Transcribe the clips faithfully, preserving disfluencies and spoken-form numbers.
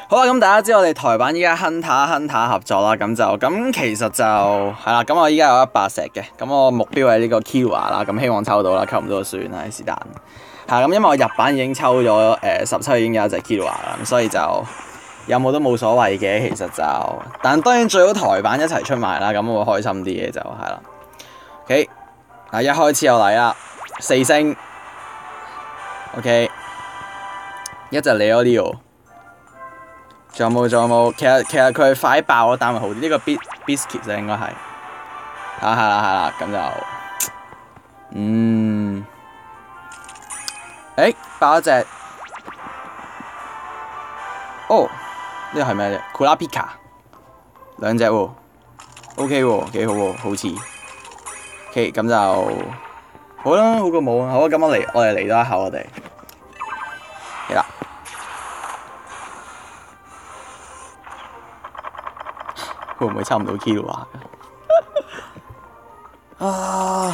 好啦，咁大家知我哋台版依家 Hunter Hunter 合作啦，咁就咁其實就係啦，咁我依家有一百石嘅，咁我目標係呢個 Killua 啦，咁希望抽到啦，抽唔到就算啦，是但。係咁，因為我入版已經抽咗誒十七已經有一隻 Killua 啦，咁所以就有冇都冇所謂嘅，其實就，但當然最好台版一齊出埋啦，咁我會開心啲嘅就係啦。OK， 嗱一開始又嚟啦，四星 ，OK， 一隻 Leo。仲有冇？仲有冇？其實其實佢係快爆嗰單會好啲。呢、這個 bis biscuit 咧應該係，啊係啦係啦，咁就，嗯，誒、欸、爆一隻，哦，呢個係咩啫 ？Kurapika 兩隻喎 ，OK 喎，幾好喎，好似 ，OK 咁就好啦，好過冇啊。好啊，咁我嚟，我哋嚟多一口我哋，係啦。會唔會抽唔到 Killua 啊？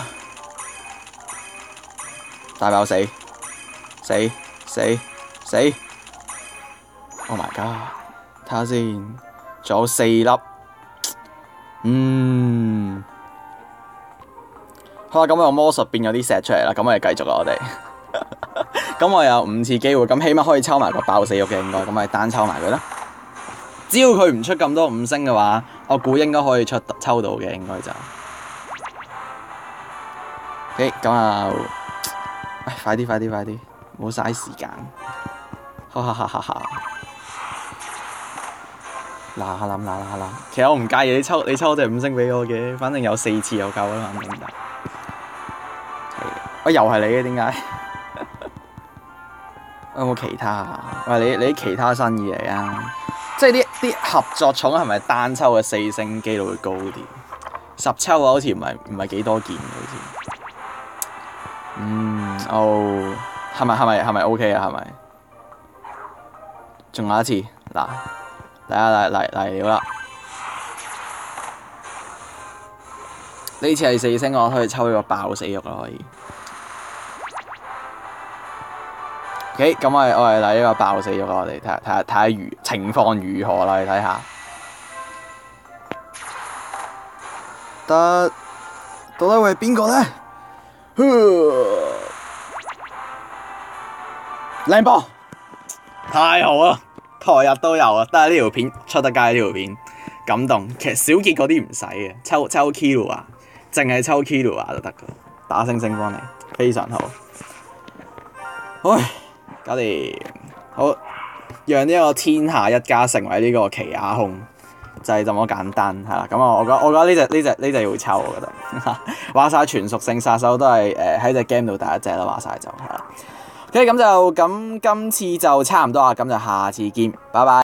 大爆死死死死 ！Oh my god！ 睇下先，仲有四粒。嗯，好啦，咁我用魔術變咗啲石出嚟啦，咁我哋繼續啦，我哋。咁我有五次機會，咁起碼可以抽埋個爆死肉嘅應該，咁咪單抽埋佢啦。只要佢唔出咁多五星嘅話，我估應該可以出抽到嘅，應該就。OK， 咁啊，唉，快啲快啲快啲，唔好嘥時間。哈哈哈哈哈！嗱下諗嗱下諗，其實我唔介意你抽你抽隻五星俾我嘅，反正有四次就夠啦，肯定得。喂，又係你嘅點解？有冇其他啊？喂，你你啲其他生意嚟啊？即係啲啲合作重係咪單抽嘅四星機率會高啲？十抽嘅好似唔係唔係幾多件嘅好似。嗯，哦，係咪係咪係咪 OK 啊？係咪？仲有一次，嗱，嚟啊嚟嚟嚟了啦！呢次係四星，我可以抽呢個爆死肉啦，可以。OK， 咁我哋我哋嚟呢個爆死肉啦，我哋睇下睇下睇下如情況如何啦，你睇下。得，到底會係邊個咧？靚波，太好啦！台日都有啊，得係呢條片出得街呢條片，感動。其實小傑嗰啲唔使嘅，抽抽 Killua，淨係抽 Killua 就得噶，打星星幫你，非常好。唉。搞掂，好，讓呢個天下一家成為呢個奇亞空，就係咁麼簡單，係啦。咁我我覺得我覺得呢隻呢隻呢隻要抽，我覺得。話晒全屬性殺手都係誒喺隻 game 度第一隻啦，話晒就係啦。OK，咁就咁今次就差唔多啦，咁就下次見，拜拜。